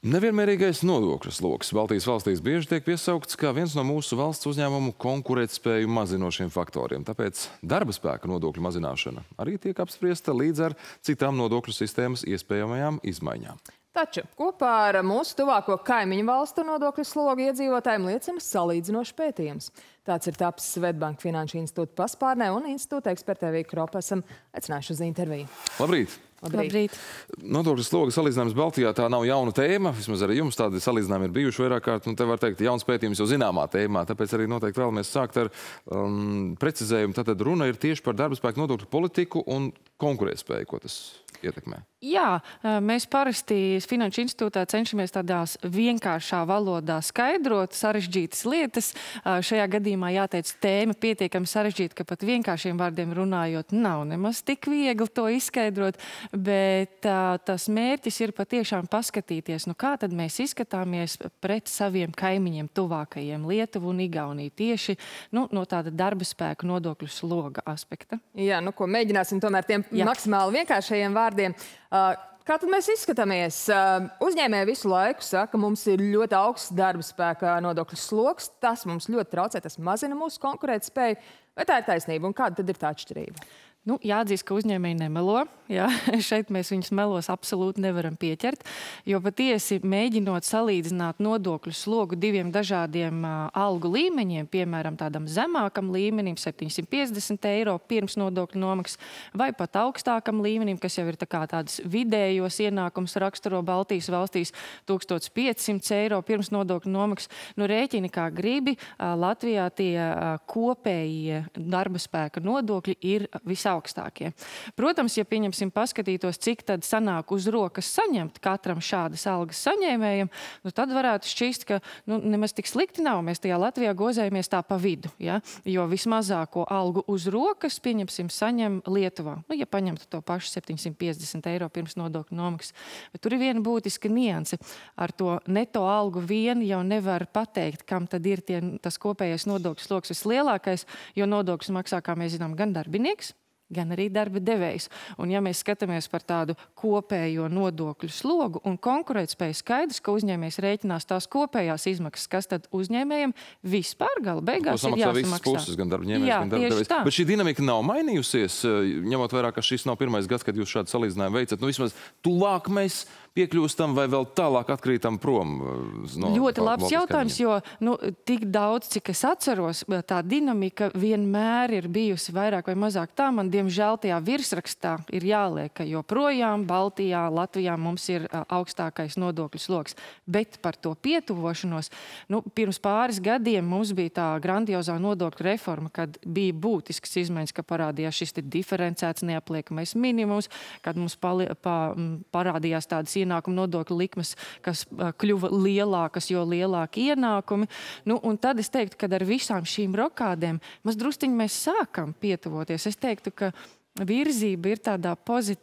Nevienmērīgais nodokļu sloks Baltijas valstīs bieži tiek piesaukts kā viens no mūsu valsts uzņēmumu konkurētspēju mazinošiem faktoriem. Tāpēc darba spēka nodokļu mazināšana arī tiek apspriesta līdz ar citām nodokļu sistēmas iespējamajām izmaiņām. Taču kopā ar mūsu tuvāko kaimiņu valstu nodokļu slogu iedzīvotājiem liecina salīdzinošs pētījums. Tāds ir tapis Svetbank Finanšu institūta paspārnē un institūta ekspertē Vīku Kropu esam aicinājuši uz interviju. Labrīt! Labrīt. Nodokļu sloga salīdzinājums Baltijā tā nav jauna tēma. Vismaz arī jums tādi salīdzinājumi ir bijuši vairāk kārt. Te var teikt, jauns pētījums jau zināmā tēmā. Tāpēc arī noteikti vēlamies sākt ar precizējumu. Tātad runa ir tieši par darba spēku nodokļu politiku un konkurētspēju, ko tas ietekmē. Jā, mēs parasti Finanšu institūtā cenšamies tādās vienkāršā valodā skaidrot sarežģītas lietas. Šajā gadījumā jāteic tēma pietiekami sarežģīta, ka pat vienkāršiem vārdiem runājot nav nemaz tik viegli to izskaidrot, bet tas mērķis ir patiešām paskatīties, nu kā tad mēs izskatāmies pret saviem kaimiņiem tuvākajiem Lietuvu un Igauniju tieši no tāda darba spēka nodokļu sloga aspekta. Jā, nu ko mēģināsim tomēr tiem maksimāli vienkāršajiem vārdiem. Kā tad mēs izskatāmies? Uzņēmēji visu laiku saka, mums ir ļoti augsts darba spēka nodokļu sloks. Tas mums ļoti traucē, tas mazina mūsu konkurētspēju. Vai tā ir taisnība un kāda tad ir tā atšķirība? Nu, jāatzīst, ka uzņēmēji nemelo. Jā, šeit mēs viņus melos absolūti nevaram pieķert, jo patiesi mēģinot salīdzināt nodokļu slogu diviem dažādiem algu līmeņiem, piemēram, tādam zemākam līmenim 750 eiro pirms nodokļu nomaksas, vai pat augstākam līmenim, kas jau ir tādas vidējos ienākums raksturo Baltijas valstīs 1500 eiro pirms nodokļu nomaksas. Nu, rēķini kā gribi, Latvijā tie kopējie darba spēka nodokļi ir visaugstākie. Protams, ja pieņemsim paskatītos, cik tad sanāk uz rokas saņemt katram šādas algas saņēmējiem, nu tad varētu šķist, ka nemaz tik slikti nav. Mēs tajā Latvijā gozējamies tā pa vidu, ja? Jo vismazāko algu uz rokas, pieņemsim, saņem Lietuvā. Nu, ja paņemtu to pašu 750 eiro pirms nodokļu nomaksas. Bet tur ir viena būtiska nianse. Ar to neto algu vien jau nevar pateikt, kam tad ir tas kopējais nodokļu sloks vislielākais, jo nodokļus maksā, kā mēs zinām, gan darbinieks, gan arī darba devējs. Un ja mēs skatāmies par tādu kopējo nodokļu slogu un konkurētspēju, skaidrs, ka uzņēmējs rēķinās tās kopējās izmaksas, kas tad uzņēmējiem vispār gala beigās ir jāsamaksā. Visas puses, gan darbaņēmējs, gan darba devējs. Bet šī dinamika nav mainījusies, ņemot vērā, ka šis nav pirmais gads, kad jūs šādu salīdzinājumu veicat. Nu, vismaz tuvāk mēs piekļūstam vai vēl tālāk atkrītam prom? Ļoti labs jautājums, jo tik daudz, cik es atceros, tā dinamika vienmēr ir bijusi vairāk vai mazāk tā. Man, diemžēl, tajā virsrakstā ir jāliek, ka joprojām Baltijā, Latvijā mums ir augstākais nodokļu sloks. Bet par to pietuvošanos, pirms pāris gadiem mums bija tā grandiozā nodokļu reforma, kad bija būtisks izmaiņas, ka parādījās šis diferencēts neapliekamais minimums, kad mums parādījās tādas ienākuma nodokļu likmes, kas kļuva lielākas, jo lielāki ienākumi. Un tad es teiktu, ka ar visām šīm rokādēm drusciņi mēs sākam pietuvoties. Es teiktu, ka virzība ir tādā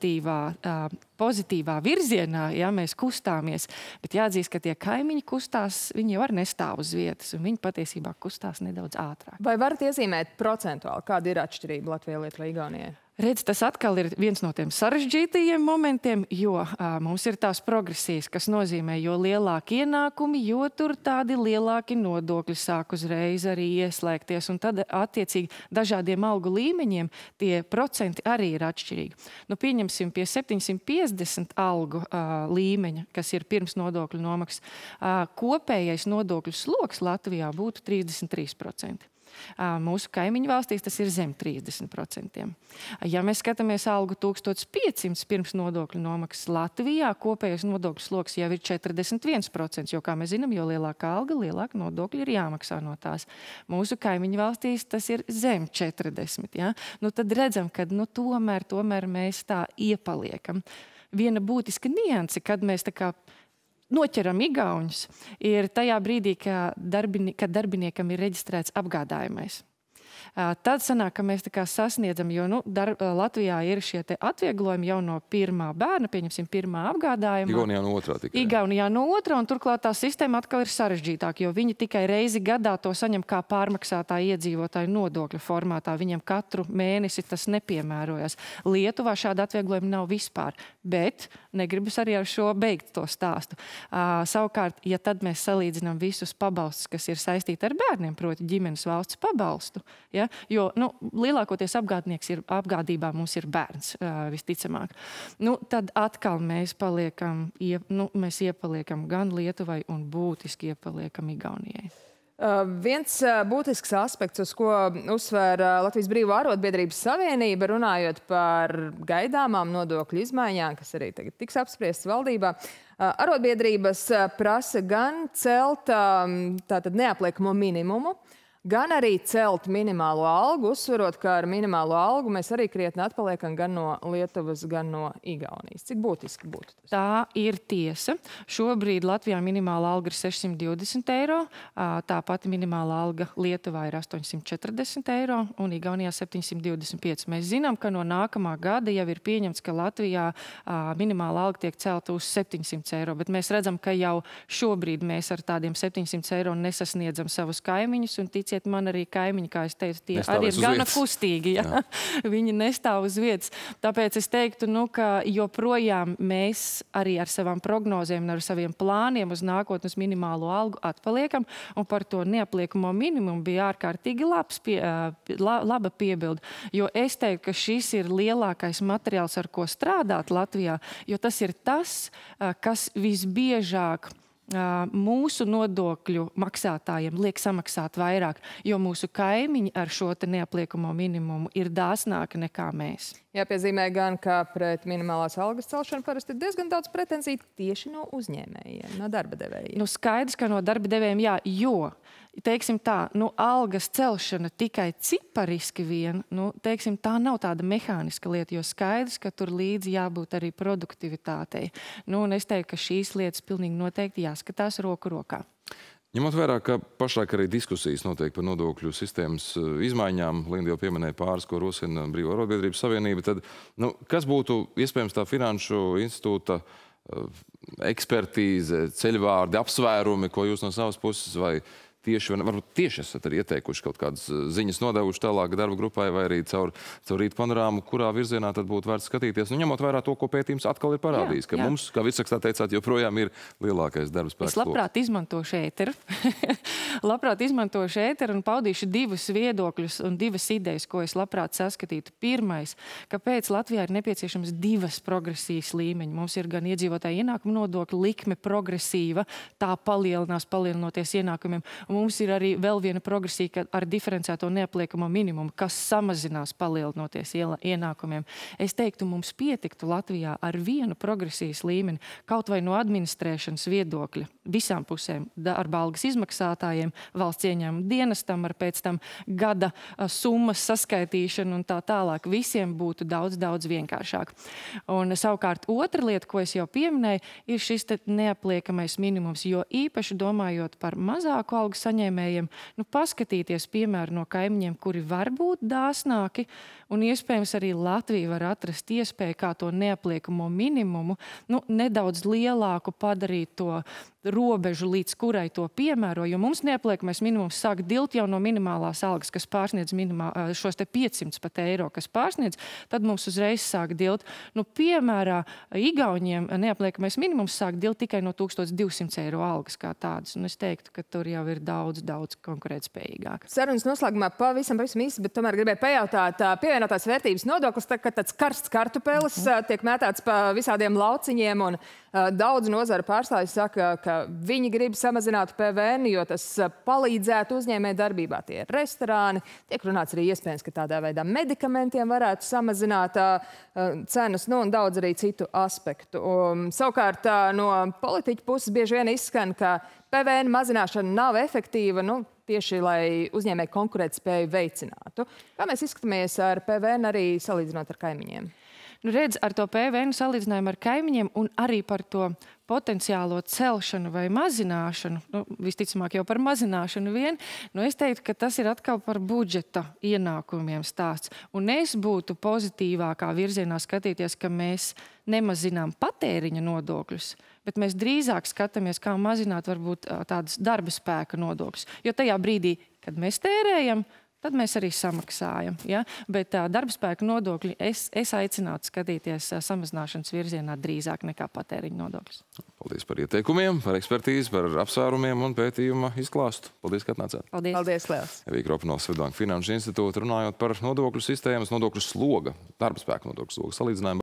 pozitīvā virzienā, ja mēs kustāmies. Bet jāatzīst, ka tie kaimiņi kustās, viņi jau arī nestāv uz vietas, un viņi patiesībā kustās nedaudz ātrāk. Vai varat iezīmēt procentuāli, kāda ir atšķirība Latvijai, Lietuvai, Igaunijai? Redz, tas atkal ir viens no tiem sarežģītajiem momentiem, jo mums ir tās progresijas, kas nozīmē, jo lielāki ienākumi, jo tur tādi lielāki nodokļi sāk uzreiz arī ieslēgties. Un tad, attiecīgi, dažādiem algu līmeņiem tie procenti arī ir atšķirīgi. Pieņemsim pie 750 algu līmeņa, kas ir pirms nodokļu nomaksas, kopējais nodokļu sloks Latvijā būtu 33%. Mūsu kaimiņu valstīs tas ir zem 30%. Ja mēs skatāmies algu 1500 pirms nodokļu nomaksas Latvijā, kopējais nodokļu sloks jau ir 41%, jo, kā mēs zinām, jo lielākā alga, lielāka nodokļi ir jāmaksā no tās. Mūsu kaimiņu valstīs tas ir zem 40%. Ja? Tad redzam, ka tomēr mēs tā iepaliekam. Viena būtiska nianse, kad mēs tā kā noķeram igauņus, ir tajā brīdī, kad darbiniekam ir reģistrēts apgādājamais. tad sanāk, ka mēs tā kā sasniedzam, jo Latvijā ir šie te atvieglojumi jau no pirmā bērna, pieņemsim, pirmā apgādājuma. Igaunijā no otrā tikai. Igaunijā no otrā, un turklāt tā sistēma atkal ir sarežģītāka, jo viņi tikai reizi gadā to saņem kā pārmaksātā iedzīvotāju nodokļu formātā. Viņiem katru mēnesi tas nepiemērojas. Lietuvā šāda atvieglojuma nav vispār, bet negribas arī ar šo beigt to stāstu. Savukārt, ja tad mēs salīdzinām visus pabalstus, kas ir saistīti ar bērniem, proti ģimenes valsts pabalstu, ja? Jo lielākoties apgādībā mums ir bērns, visticamāk. Tad atkal mēs iepaliekam gan Lietuvai un būtiski iepaliekam Igaunijai. Viens būtisks aspekts, uz ko uzsvēra Latvijas Brīvo arotbiedrības savienība, runājot par gaidāmām nodokļu izmaiņām, kas arī tagad tiks apspriestas valdībā. Arotbiedrības prasa gan celt tātad neapliekamo minimumu, gan arī celt minimālo algu, uzsverot, ka ar minimālo algu mēs arī krietni atpaliekam gan no Lietuvas, gan no Igaunijas. Cik būtiski būtu tas? Tā ir tiesa. Šobrīd Latvijā minimāla alga ir 620 eiro, tā pati minimāla alga Lietuvā ir 840 eiro un Igaunijā 725. Mēs zinām, ka no nākamā gada jau ir pieņemts, ka Latvijā minimāla alga tiek celta uz 700 eiro, bet mēs redzam, ka jau šobrīd mēs ar tādiem 700 eiro nesasniedzam savus kaimiņus, un ticiet man, arī kaimiņi, kā es teicu, tie arī ir gana kustīgi. Ja? Viņi nestāv uz vietas. Tāpēc es teiktu, ka joprojām mēs arī ar savām prognozēm un ar saviem plāniem uz nākotnes minimālo algu atpaliekam, un par to neapliekamo minimumu bija ārkārtīgi laba piebilde. Jo es teiktu, ka šis ir lielākais materiāls, ar ko strādāt Latvijā, jo tas ir tas, kas visbiežāk mūsu nodokļu maksātājiem liek samaksāt vairāk, jo mūsu kaimiņi ar šo te neapliekamo minimumu ir dāsnāki nekā mēs. Jāpiezīmē gan, ka pret minimālās algas celšanu parasti ir diezgan daudz pretenziju tieši no uzņēmējiem, no darba devējiem. Skaidrs, ka no darba devējiem, jā, jo, teiksim tā, algas celšana tikai cipariski vien, teiksim, tā nav tāda mehāniska lieta, jo skaidrs, ka tur līdzi jābūt arī produktivitātei. Un es teiktu, ka šīs lietas pilnīgi noteikti jāskatās roku rokā. Ņemot vērā, ka pašlaik arī diskusijas notiek par nodokļu sistēmas izmaiņām, Linda jau pieminēja pāris, ko rosina Brīvo arotbiedrības savienība, tad kas būtu iespējams tā Finanšu institūta ekspertīze, ceļvārdi, apsvērumi, ko jūs no savas puses vai varbūt tieši esat arī ieteikuši kaut kādas ziņas nodevuši tālāk darba grupai vai arī caur Rīta panorāmu, kurā virzienā tad būtu vērts skatīties. Ņemot vērā to, ko pētījums atkal ir parādījis, ka mums, kā virsrakstā teicāt, joprojām ir lielākais darba spēks. Es labprāt izmantošu ēteru. Labprāt izmantošu ēteru un paudīšu divus viedokļus un divas idejas, ko es labprāt saskatītu. Pirmais, kāpēc Latvijā ir nepieciešams divas progresijas līmeņi. Mums ir gan iedzīvotāju ienākumu nodokļu likme progresīva, tā palielinoties ienākumiem. Mums ir arī vēl viena progresija ar diferencēto neapliekamo minimumu, kas samazinās palielinoties ienākumiem. Es teiktu, mums pietiktu Latvijā ar vienu progresijas līmeni, kaut vai no administrēšanas viedokļa, visām pusēm, darba algas izmaksātājiem, valsts ieņēmuma dienestam, ar pēc tam gada summas saskaitīšanu un tā tālāk. Visiem būtu daudz vienkāršāk. Un savukārt otra lieta, ko es jau pieminēju, ir šis neapliekamais minimums, jo īpaši domājot par mazāku algu saņēmējiem, paskatīties piemēru no kaimiņiem, kuri var būt dāsnāki, un iespējams arī Latvija var atrast iespēju, kā to neapliekamo minimumu, nedaudz lielāku padarīt to robežu, līdz kurai to piemēro, jo mums neapliekamais minimums sāk dilt jau no minimālās algas, kas pārsniedz šos te 500 pat eiro, kas pārsniedz, tad mums uzreiz sāk dilt. Piemērā Igauniem neapliekamais minimums sāk dilt tikai no 1200 eiro algas kā tādas, un es teiktu, ka tur jau ir daudz konkurētspējīgāk. Sarunas noslēgumā pavisam īsi, bet tomēr gribēju pajautāt, pievienotās vērtības nodoklis, kad tāds karsts kartupelis tiek mētāts pa visādiem lauciņiem, un daudz nozaru pārstāvji saka, ka viņi grib samazināt PVN, jo tas palīdzētu uzņēmēju darbībā. Tie ir restorāni, tiek runāts arī iespējams, ka tādā veidā medikamentiem varētu samazināt cenas, un daudz arī citu aspektu. Savukārt no politiķu puses bieži vien izskan, ka PVN mazināšana nav efektīva, tieši lai uzņēmēju konkurētspēju veicinātu. Kā mēs izskatāmies ar PVN arī salīdzinot ar kaimiņiem? Nu, redz, ar to PVN salīdzinājumu ar kaimiņiem un arī par to potenciālo celšanu vai mazināšanu, nu, visticamāk jau par mazināšanu vien, nu, es teiktu, ka tas ir atkal par budžeta ienākumiem stāsts. Un es būtu pozitīvākā virzienā skatīties, ka mēs nemazinām patēriņa nodokļus, bet mēs drīzāk skatāmies, kā mazināt varbūt tādas darba spēka nodokļus. Jo tajā brīdī, kad mēs tērējam, tad mēs arī samaksājam. Ja? Bet darbspēka nodokļi es aicinātu skatīties samazināšanas virzienā drīzāk nekā patēriņa nodokļus. Paldies par ieteikumiem, par ekspertīzi, par apsvērumiem un pētījuma izklāstu. Paldies, ka atnācāt. Paldies. Paldies, liels. Evija Kropa no Svedbanka Finanšu institūta runājot par nodokļu sistēmas, nodokļu sloga, darbspēka nodokļu sloga salīdzinājumu.